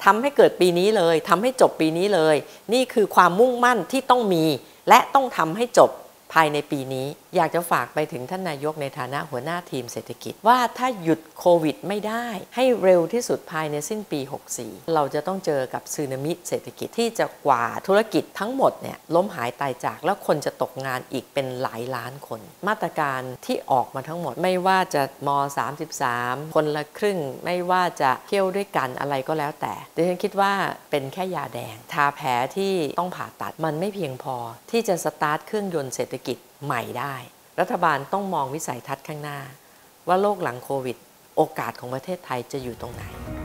ทำให้เกิดปีนี้เลยทำให้จบปีนี้เลยนี่คือความมุ่งมั่นที่ต้องมีและต้องทำให้จบภายในปีนี้อยากจะฝากไปถึงท่านนายกในฐานะหัวหน้าทีมเศรษฐกิจว่าถ้าหยุดโควิดไม่ได้ให้เร็วที่สุดภายในสิ้นปี64เราจะต้องเจอกับสึนามิเศรษฐกิจที่จะกว่าธุรกิจทั้งหมดเนี่ยล้มหายตายจากแล้วคนจะตกงานอีกเป็นหลายล้านคนมาตรการที่ออกมาทั้งหมดไม่ว่าจะม.33 คนละครึ่งไม่ว่าจะเที่ยวด้วยกันอะไรก็แล้วแต่ดิฉันคิดว่าเป็นแค่ยาแดงทาแผลที่ต้องผ่าตัดมันไม่เพียงพอที่จะสตาร์ทเครื่องยนต์เศรษฐกิจใหม่ได้รัฐบาลต้องมองวิสัยทัศน์ข้างหน้าว่าโลกหลังโควิดโอกาสของประเทศไทยจะอยู่ตรงไหน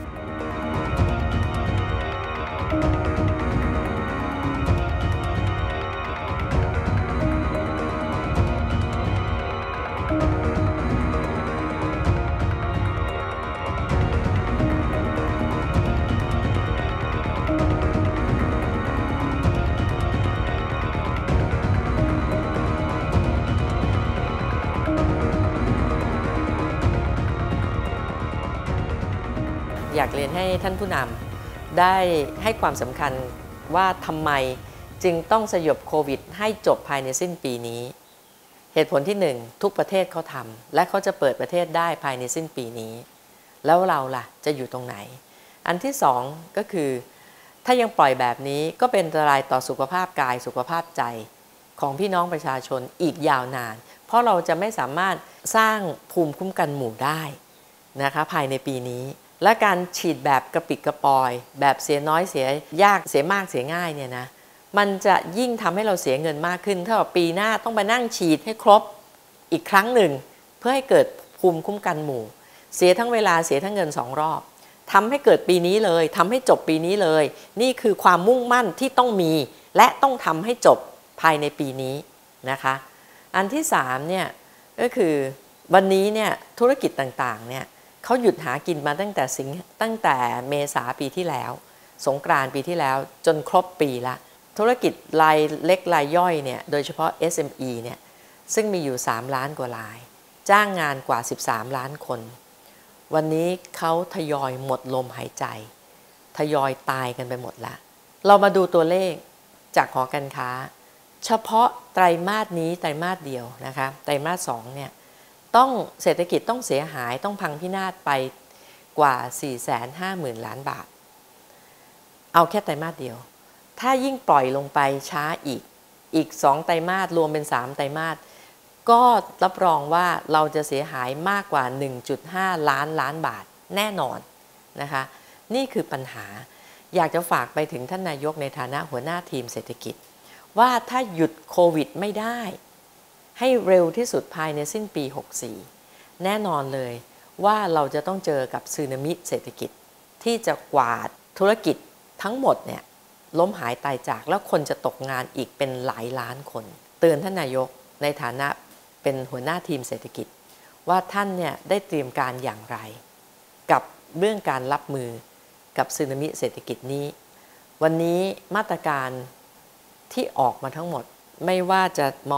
อยากเรียนให้ท่านผู้นำได้ให้ความสำคัญว่าทำไมจึงต้องสยบโควิดให้จบภายในสิ้นปีนี้เหตุผลที่1ทุกประเทศเขาทำและเขาจะเปิดประเทศได้ภายในสิ้นปีนี้แล้วเราล่ะจะอยู่ตรงไหนอันที่2ก็คือถ้ายังปล่อยแบบนี้ก็เป็นอันตรายต่อสุขภาพกายสุขภาพใจของพี่น้องประชาชนอีกยาวนานเพราะเราจะไม่สามารถสร้างภูมิคุ้มกันหมู่ได้นะคะภายในปีนี้และการฉีดแบบกระปิดกระปอยแบบเสียน้อยเสียยากเสียมากเสียง่ายเนี่ยนะมันจะยิ่งทำให้เราเสียเงินมากขึ้นเท่ากับปีหน้าต้องไปนั่งฉีดให้ครบอีกครั้งหนึ่งเพื่อให้เกิดภูมิคุ้มกันหมู่เสียทั้งเวลาเสียทั้งเงิน2รอบทำให้เกิดปีนี้เลยทำให้จบปีนี้เลยนี่คือความมุ่งมั่นที่ต้องมีและต้องทำให้จบภายในปีนี้นะคะอันที่3เนี่ยก็คือวันนี้เนี่ยธุรกิจต่างๆเนี่ยเขาหยุดหากินมาตั้งแต่เมษาปีที่แล้วสงกรานต์ปีที่แล้วจนครบปีละธุรกิจรายเล็กรายย่อยเนี่ยโดยเฉพาะ SME เนี่ยซึ่งมีอยู่3ล้านกว่ารายจ้างงานกว่า13ล้านคนวันนี้เขาทยอยหมดลมหายใจทยอยตายกันไปหมดละเรามาดูตัวเลขจากหอการค้าเฉพาะไตรมาสนี้ไตรมาสเดียวนะคะไตรมาส2เนี่ยต้องเศรษฐกิจต้องเสียหายต้องพังพินาศไปกว่า 450,000 ล้านบาทเอาแค่ไตรมาสเดียวถ้ายิ่งปล่อยลงไปช้าอีก2ไตรมาสรวมเป็น3ไตรมาสก็รับรองว่าเราจะเสียหายมากกว่า 1.5 ล้านบาทแน่นอนนะคะนี่คือปัญหาอยากจะฝากไปถึงท่านนายกในฐานะหัวหน้าทีมเศรษฐกิจว่าถ้าหยุดโควิดไม่ได้ให้เร็วที่สุดภายในสิ้นปี64แน่นอนเลยว่าเราจะต้องเจอกับสึนามิเศรษฐกิจที่จะกวาดธุรกิจทั้งหมดเนี่ยล้มหายตายจากแล้วคนจะตกงานอีกเป็นหลายล้านคนเตือนท่านนายกในฐานะเป็นหัวหน้าทีมเศรษฐกิจว่าท่านเนี่ยได้เตรียมการอย่างไรกับเรื่องการรับมือกับสึนามิเศรษฐกิจนี้วันนี้มาตรการที่ออกมาทั้งหมดไม่ว่าจะม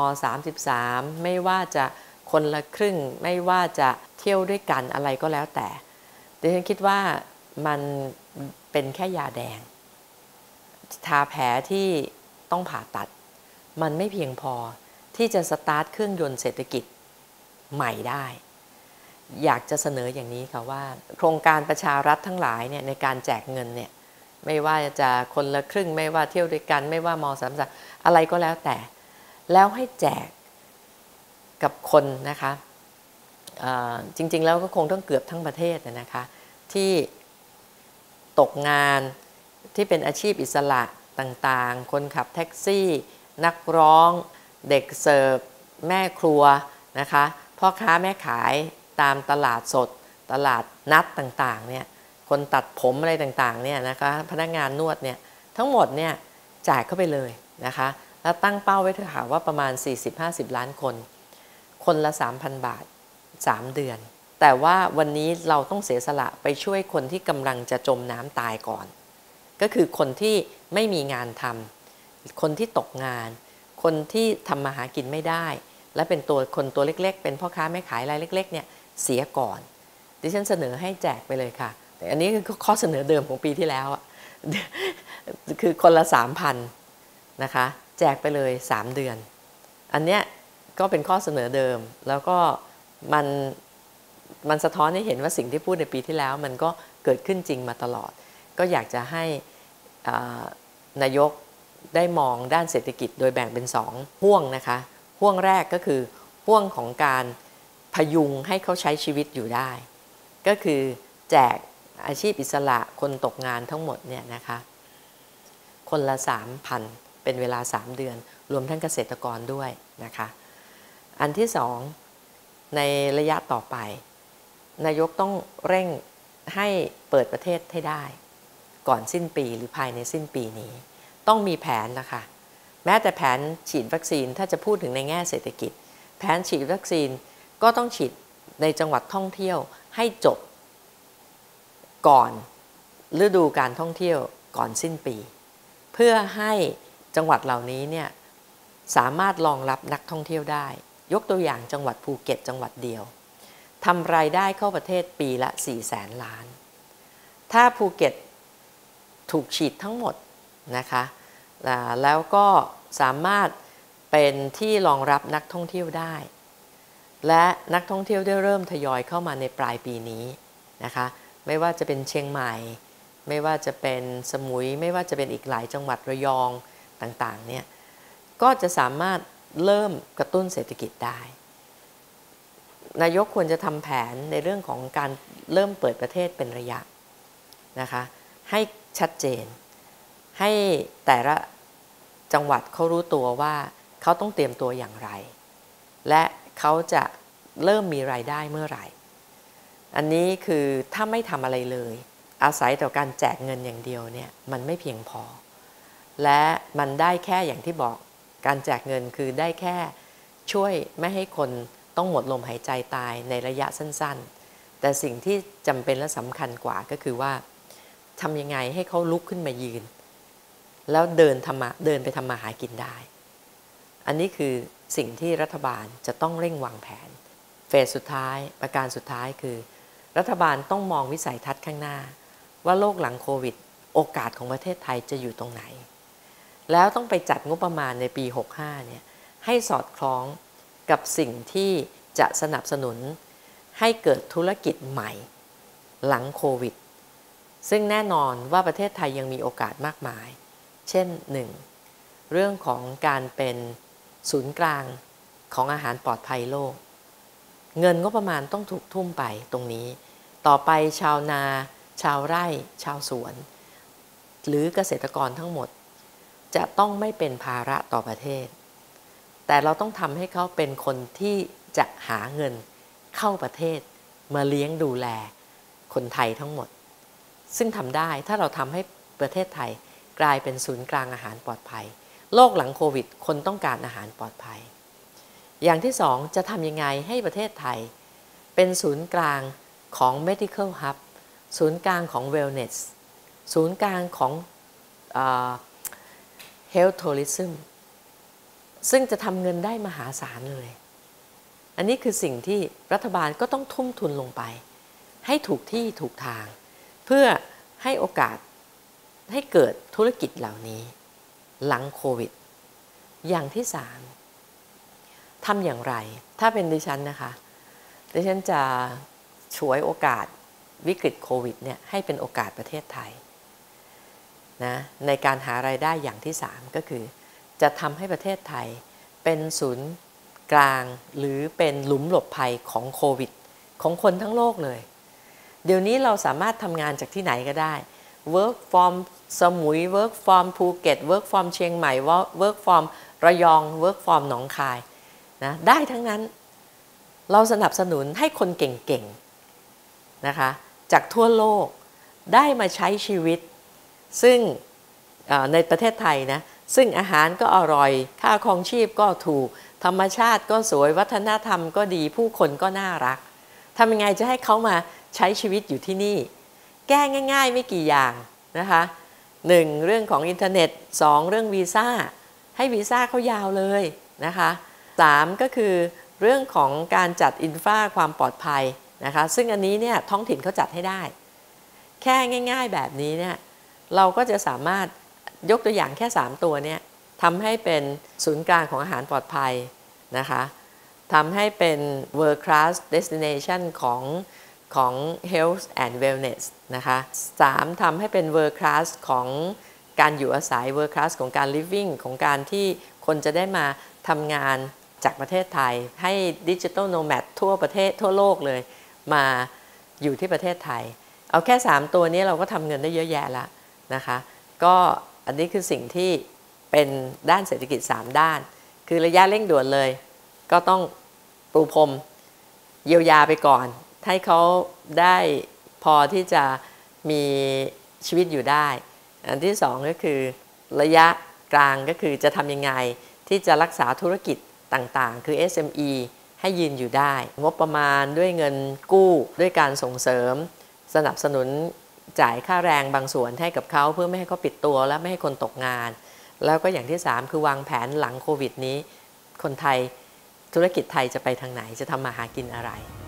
.33 ไม่ว่าจะคนละครึ่งไม่ว่าจะเที่ยวด้วยกันอะไรก็แล้วแต่ดิฉันคิดว่ามันเป็นแค่ยาแดงทาแผลที่ต้องผ่าตัดมันไม่เพียงพอที่จะสตาร์ทเครื่องยนต์เศรษฐกิจใหม่ได้อยากจะเสนออย่างนี้ค่ะว่าโครงการประชารัฐทั้งหลายเนี่ยในการแจกเงินเนี่ยไม่ว่าจะคนละครึ่งไม่ว่าเที่ยวด้วยกันไม่ว่าม.33อะไรก็แล้วแต่แล้วให้แจกกับคนนะคะจริงๆแล้วก็คงต้องเกือบทั้งประเทศนะคะที่ตกงานที่เป็นอาชีพอิสระต่างๆคนขับแท็กซี่นักร้องเด็กเสิร์ฟแม่ครัวนะคะพ่อค้าแม่ขายตามตลาดสดตลาดนัดต่างๆเนี่ยคนตัดผมอะไรต่างๆเนี่ยนะคะพนักงานนวดเนี่ยทั้งหมดเนี่ยจ่ายเข้าไปเลยนะคะแล้วตั้งเป้าไว้เถอะค่ะว่าประมาณ 40-50 ล้านคนคนละ 3,000 บาท3 เดือนแต่ว่าวันนี้เราต้องเสียสละไปช่วยคนที่กำลังจะจมน้ำตายก่อนก็คือคนที่ไม่มีงานทำคนที่ตกงานคนที่ทำมาหากินไม่ได้และเป็นคนตัวเล็กๆเป็นพ่อค้าแม่ขายรายเล็กๆเนี่ยเสียก่อนดิฉันเสนอให้แจกไปเลยค่ะแต่อันนี้คือข้อเสนอเดิมของปีที่แล้วคือคนละ 3,000 นะคะแจกไปเลย3 เดือนอันเนี้ยก็เป็นข้อเสนอเดิมแล้วก็มันสะท้อนให้เห็นว่าสิ่งที่พูดในปีที่แล้วมันก็เกิดขึ้นจริงมาตลอดก็อยากจะให้นายกได้มองด้านเศรษฐกิจโดยแบ่งเป็น2ห่วงนะคะห่วงแรกก็คือห่วงของการพยุงให้เขาใช้ชีวิตอยู่ได้ก็คือแจกอาชีพอิสระคนตกงานทั้งหมดเนี่ยนะคะคนละ 3,000 เป็นเวลา3 เดือนรวมทั้งเกษตรกรด้วยนะคะอันที่2ในระยะต่อไปนายกต้องเร่งให้เปิดประเทศให้ได้ก่อนสิ้นปีหรือภายในสิ้นปีนี้ต้องมีแผนนะคะแม้แต่แผนฉีดวัคซีนถ้าจะพูดถึงในแง่เศรษฐกิจแผนฉีดวัคซีนก็ต้องฉีดในจังหวัดท่องเที่ยวให้จบก่อนฤดูการท่องเที่ยวก่อนสิ้นปีเพื่อให้จังหวัดเหล่านี้เนี่ยสามารถรองรับนักท่องเที่ยวได้ยกตัวอย่างจังหวัดภูเก็ตจังหวัดเดียวทำรายได้เข้าประเทศปีละ 400,000 ล้านถ้าภูเก็ตถูกฉีดทั้งหมดนะคะแล้วก็สามารถเป็นที่รองรับนักท่องเที่ยวได้และนักท่องเที่ยวได้เริ่มทยอยเข้ามาในปลายปีนี้นะคะไม่ว่าจะเป็นเชียงใหม่ไม่ว่าจะเป็นสมุยไม่ว่าจะเป็นอีกหลายจังหวัดระยองต่างๆเนี่ยก็จะสามารถเริ่มกระตุ้นเศรษฐกิจได้นายกควรจะทำแผนในเรื่องของการเริ่มเปิดประเทศเป็นระยะนะคะให้ชัดเจนให้แต่ละจังหวัดเขารู้ตัวว่าเขาต้องเตรียมตัวอย่างไรและเขาจะเริ่มมีรายได้เมื่อไหร่อันนี้คือถ้าไม่ทำอะไรเลยอาศัยต่อการแจกเงินอย่างเดียวเนี่ยมันไม่เพียงพอและมันได้แค่อย่างที่บอกการแจกเงินคือได้แค่ช่วยไม่ให้คนต้องหมดลมหายใจตายในระยะสั้นๆแต่สิ่งที่จำเป็นและสำคัญกว่าก็คือว่าทำยังไงให้เขาลุกขึ้นมายืนแล้วเดินไปทำมาหากินได้อันนี้คือสิ่งที่รัฐบาลจะต้องเร่งวางแผนเฟสสุดท้ายประการสุดท้ายคือรัฐบาลต้องมองวิสัยทัศน์ข้างหน้าว่าโลกหลังโควิดโอกาสของประเทศไทยจะอยู่ตรงไหนแล้วต้องไปจัดงบประมาณในปี65เนี่ยให้สอดคล้องกับสิ่งที่จะสนับสนุนให้เกิดธุรกิจใหม่หลังโควิดซึ่งแน่นอนว่าประเทศไทยยังมีโอกาสมากมายเช่น 1. เรื่องของการเป็นศูนย์กลางของอาหารปลอดภัยโลกเงินงบประมาณต้องถูกทุ่มไปตรงนี้ต่อไปชาวนาชาวไร่ชาวสวนหรือเกษตรกรทั้งหมดจะต้องไม่เป็นภาระต่อประเทศแต่เราต้องทำให้เขาเป็นคนที่จะหาเงินเข้าประเทศมาเลี้ยงดูแลคนไทยทั้งหมดซึ่งทำได้ถ้าเราทำให้ประเทศไทยกลายเป็นศูนย์กลางอาหารปลอดภัยโลกหลังโควิดคนต้องการอาหารปลอดภัยอย่างที่2จะทำยังไงให้ประเทศไทยเป็นศูนย์กลางของ medical hub ศูนย์กลางของ wellness ศูนย์กลางของhealth tourism ซึ่งจะทำเงินได้มหาศาลเลยอันนี้คือสิ่งที่รัฐบาลก็ต้องทุ่มทุนลงไปให้ถูกที่ถูกทางเพื่อให้โอกาสให้เกิดธุรกิจเหล่านี้หลังโควิดอย่างที่3ทำอย่างไรถ้าเป็นดิฉันนะคะดิฉันจะฉวยโอกาสวิกฤตโควิดเนี่ยให้เป็นโอกาสประเทศไทยนะในการหารายได้อย่างที่3ก็คือจะทำให้ประเทศไทยเป็นศูนย์กลางหรือเป็นหลุมหลบภัยของโควิดของคนทั้งโลกเลยเดี๋ยวนี้เราสามารถทำงานจากที่ไหนก็ได้ work from สมุย work from ภูเก็ต work from เชียงใหม่ work from ระยอง work from หนองคายนะได้ทั้งนั้นเราสนับสนุนให้คนเก่งๆนะคะจากทั่วโลกได้มาใช้ชีวิตซึ่งในประเทศไทยนะซึ่งอาหารก็อร่อยค่าครองชีพก็ถูกธรรมชาติก็สวยวัฒนธรรมก็ดีผู้คนก็น่ารักทำยังไงจะให้เขามาใช้ชีวิตอยู่ที่นี่แก้ง่ายๆไม่กี่อย่างนะคะ1เรื่องของอินเทอร์เน็ต2เรื่องวีซ่าให้วีซ่าเขายาวเลยนะคะ3ก็คือเรื่องของการจัดอินฟราความปลอดภัยนะคะซึ่งอันนี้เนี่ยท้องถิ่นเขาจัดให้ได้แค่ง่ายๆแบบนี้เนี่ยเราก็จะสามารถยกตัวอย่างแค่3ตัวเนี่ยทำให้เป็นศูนย์กลางของอาหารปลอดภัยนะคะทำให้เป็น world class destination ของ health and wellness นะคะ3ทำให้เป็น world class ของการอยู่อาศัย world class ของการ living ของการที่คนจะได้มาทำงานจากประเทศไทยให้ digital nomad ทั่วประเทศทั่วโลกเลยมาอยู่ที่ประเทศไทยเอาแค่3ตัวนี้เราก็ทำเงินได้เยอะแยะแล้วนะคะก็อันนี้คือสิ่งที่เป็นด้านเศรษฐกิจ3ด้านคือระยะเร่งด่วนเลยก็ต้องปูพรมเยียวยาไปก่อนให้เขาได้พอที่จะมีชีวิตอยู่ได้อันที่2ก็คือระยะกลางก็คือจะทำยังไงที่จะรักษาธุรกิจต่างๆคือ SME ให้ยืนอยู่ได้งบประมาณด้วยเงินกู้ด้วยการส่งเสริมสนับสนุนจ่ายค่าแรงบางส่วนให้กับเขาเพื่อไม่ให้เขาปิดตัวและไม่ให้คนตกงานแล้วก็อย่างที่3คือวางแผนหลังโควิดนี้คนไทยธุรกิจไทยจะไปทางไหนจะทำมาหากินอะไร